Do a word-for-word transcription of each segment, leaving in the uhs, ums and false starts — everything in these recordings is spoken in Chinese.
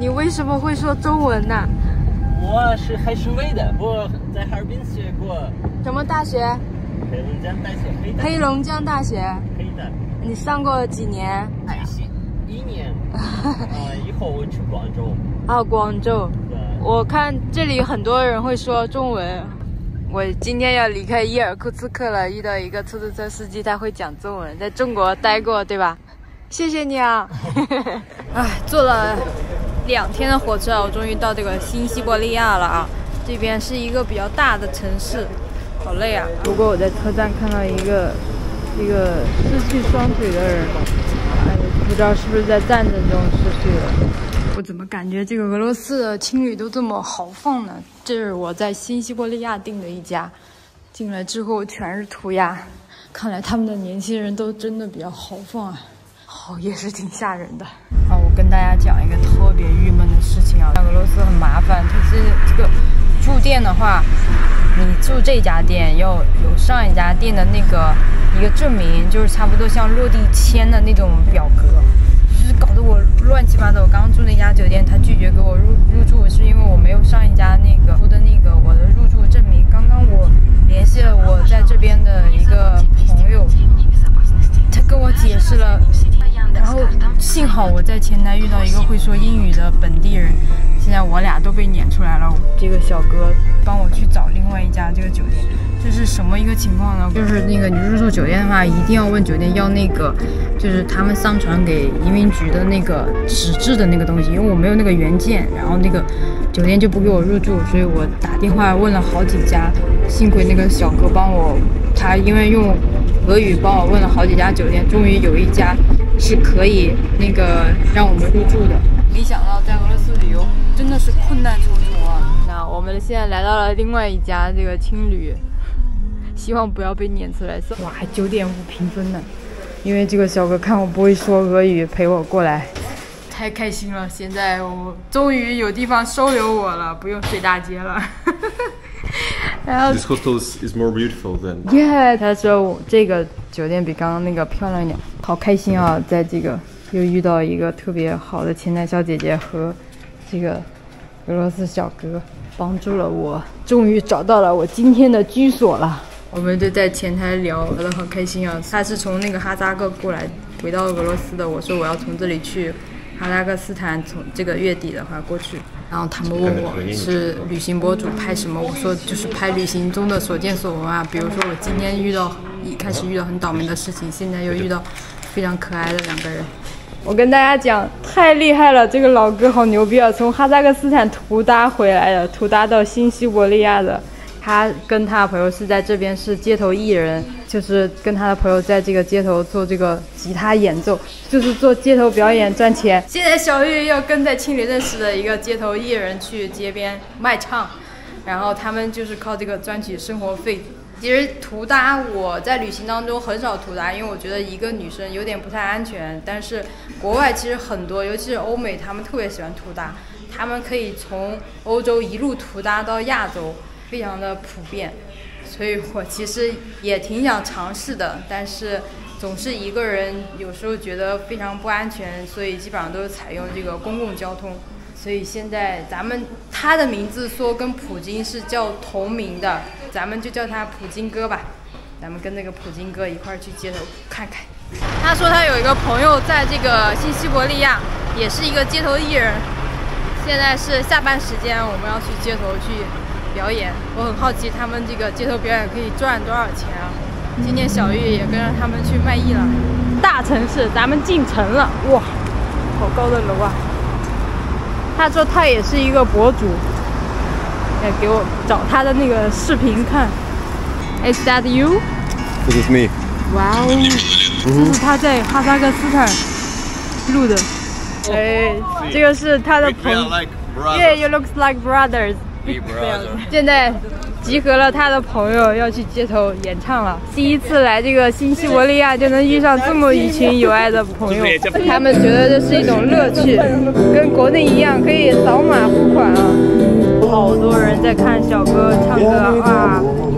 你为什么会说中文呢？ 我是海参崴的，我在哈尔滨学过。 什么大学？ 黑龙江大学。 黑龙江大学。 黑的。 你上过几年？ 哎呀，一年。啊，以后我去广州。 啊，广州。 对。 我看这里很多人会说中文。我今天要离开伊尔库茨克了，遇到一个出租车司机，他会讲中文，在中国待过，对吧？谢谢你啊！哎，坐了两天的火车，我终于到这个新西伯利亚了啊！这边是一个比较大的城市，好累啊！不过我在车站看到一个一个失去双腿的人，哎，不知道是不是在战争中失去了。我怎么感觉这个俄罗斯的青旅都这么豪放呢？这是我在新西伯利亚订的一家，进来之后全是涂鸦，看来他们的年轻人都真的比较豪放啊。好，也是挺吓人的。啊，我跟大家讲一个特别郁闷的事情啊，俄罗斯很麻烦，就是这个住店的话，你住这家店要有上一家店的那个一个证明，就是差不多像落地签的那种表格。就是搞得我乱七八糟。我刚刚住那家酒店，他拒绝给我入入住，是因为我没有上一家那个出的那个我的入住证明。刚刚我联系了我在这边的一个朋友，他跟我解释了，然后幸好我在前台遇到一个会说英语的本地人，现在我俩都被撵出来了。这个小哥帮我去找另外一家这个酒店。这是什么一个情况呢？就是那个你入住酒店的话，一定要问酒店要那个，就是他们上传给移民局的那个纸质的那个东西，因为我没有那个原件，然后那个酒店就不给我入住，所以我打电话问了好几家，幸亏那个小哥帮我，他因为用俄语帮我问了好几家酒店，终于有一家是可以那个让我们入住的。没想到在俄罗斯旅游真的是困难重重啊！那我们现在来到了另外一家这个青旅。希望不要被撵出来。哇，还九点五评分呢！因为这个小哥看我不会说俄语，陪我过来，太开心了！现在我终于有地方收留我了，不用睡大街了。然后 This hostel is more beautiful than. Yeah， 他说我这个酒店比刚刚那个漂亮一点，好开心啊！在这个又遇到一个特别好的前台小姐姐和这个俄罗斯小哥，帮助了我，终于找到了我今天的居所了。我们就在前台聊，聊得好开心啊！他是从那个哈萨克过来回到俄罗斯的，我说我要从这里去哈萨克斯坦，从这个月底的话过去。然后他们问我是旅行博主拍什么，我说就是拍旅行中的所见所闻啊。比如说我今天遇到一开始遇到很倒霉的事情，现在又遇到非常可爱的两个人。我跟大家讲，太厉害了，这个老哥好牛逼啊！从哈萨克斯坦图搭回来的，图搭到新西伯利亚的。他跟他的朋友是在这边是街头艺人，就是跟他的朋友在这个街头做这个吉他演奏，就是做街头表演赚钱。现在小玉要跟在青旅认识的一个街头艺人去街边卖唱，然后他们就是靠这个赚取生活费。其实图搭我在旅行当中很少图搭，因为我觉得一个女生有点不太安全。但是国外其实很多，尤其是欧美，他们特别喜欢图搭，他们可以从欧洲一路图搭到亚洲。非常的普遍，所以我其实也挺想尝试的，但是总是一个人，有时候觉得非常不安全，所以基本上都是采用这个公共交通。所以现在咱们他的名字说跟普京是叫同名的，咱们就叫他普京哥吧。咱们跟那个普京哥一块儿去街头看看。他说他有一个朋友在这个新西伯利亚，也是一个街头艺人。现在是下班时间，我们要去街头去表演，我很好奇他们这个街头表演可以赚多少钱啊！今天小玉也跟着他们去卖艺了。大城市，咱们进城了，哇，好高的楼啊！他说他也是一个博主，要给我找他的那个视频看。Is that you? This is me. 哇哦，这是他在哈萨克斯坦录的。哎，这个是他的朋友。Yeah, you look like brothers. 现在集合了他的朋友要去街头演唱了。第一次来这个新西伯利亚就能遇上这么一群有爱的朋友，他们觉得这是一种乐趣，跟国内一样可以扫码付款啊。好多人在看小哥唱歌啊，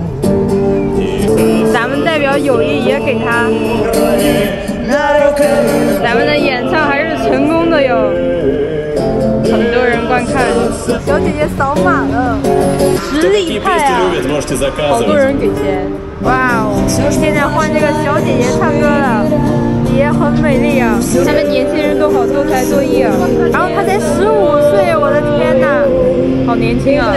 咱们代表友谊也给他，咱们的演唱还是成功的哟。很多人观看。小姐姐扫码了，实力派啊！好多人给钱，哇哦！现在换这个小姐姐唱歌了，也很美丽啊。他们年轻人都好多才多艺啊，然后她才十五岁，我的天哪，好年轻啊！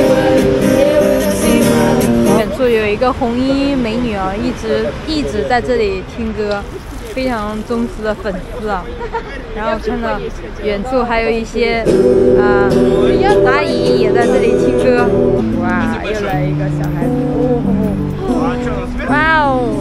远处有一个红衣美女啊，一直一直在这里听歌。非常忠实的粉丝啊，然后看到远处还有一些啊、呃、阿姨也在这里听歌。哇，又来一个小孩子，哦、哇哦！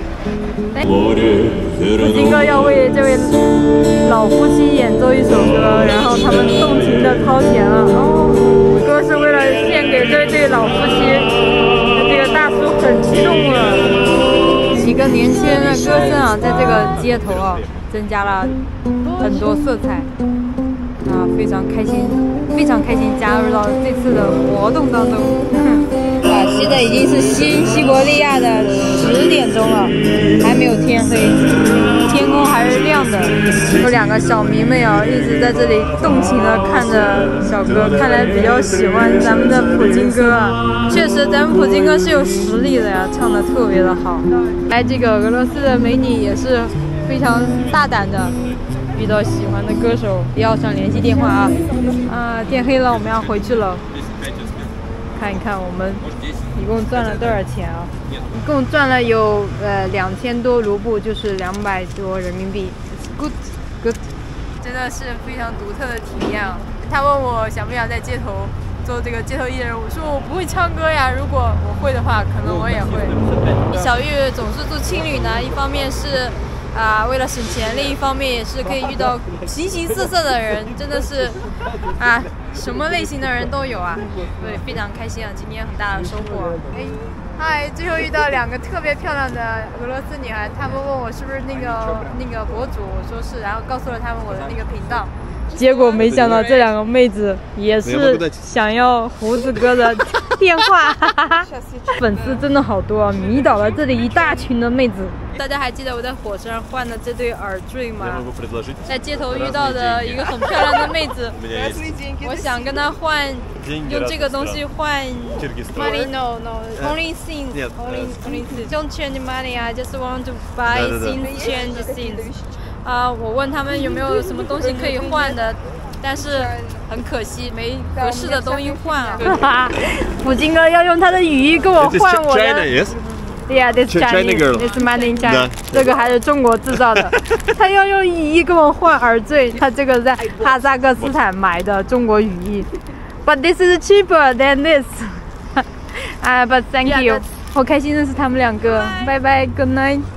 普京哥要为这位老夫妻演奏一首歌，然后他们动情的掏钱了。哦，歌是为了献给这对老夫妻，这个大叔很激动了。几个年轻人的歌声啊，在这个街头啊，增加了很多色彩啊，非常开心，非常开心加入到这次的活动当中。啊，现在已经是西西伯利亚的十点钟了，还没有天黑，天空还是亮的。有两个小迷妹啊，一直在这里动情的看着小哥，看来比较喜欢咱们的普京哥啊。确实，咱们普京哥是有实力的呀，唱的特别的好。来，这个俄罗斯的美女也是非常大胆的，遇到喜欢的歌手要上联系电话啊。啊，天黑了，我们要回去了。看一看我们一共赚了多少钱啊？一共赚了有呃两千多卢布，就是两百多人民币。Good, good， 真的是非常独特的体验啊！他问我想不想在街头做这个街头艺人，我说我不会唱歌呀，如果我会的话，可能我也会。小玉总是住青旅呢，一方面是啊、呃、为了省钱，另一方面也是可以遇到形形色色的人，真的是啊。什么类型的人都有啊，对，非常开心啊！今天很大的收获。哎，嗨，最后遇到两个特别漂亮的俄罗斯女孩，她们问我是不是那个那个博主，我说是，然后告诉了她们我的那个频道。结果没想到这两个妹子也是想要胡子哥的电话，粉丝真的好多啊，迷倒了这里一大群的妹子。大家还记得我在火车上换的这对耳坠吗？在街头遇到的一个很漂亮的妹子，我想跟她换，用这个东西换 money no no only things only only things don't change money I just want to buy things change things 啊、uh, 我问他们有没有什么东西可以换的，但是很可惜没合适的东西换啊。普京哥要用他的语义跟我换我的。Yeah, this Chinese, this made in China. 这个还是中国制造的。他要用语义跟我换耳坠，他这个在哈萨克斯坦买的中国语义。But this is cheaper than this. 啊、uh, ，But thank you. 我开心认识他们两个。拜拜 ，Good night.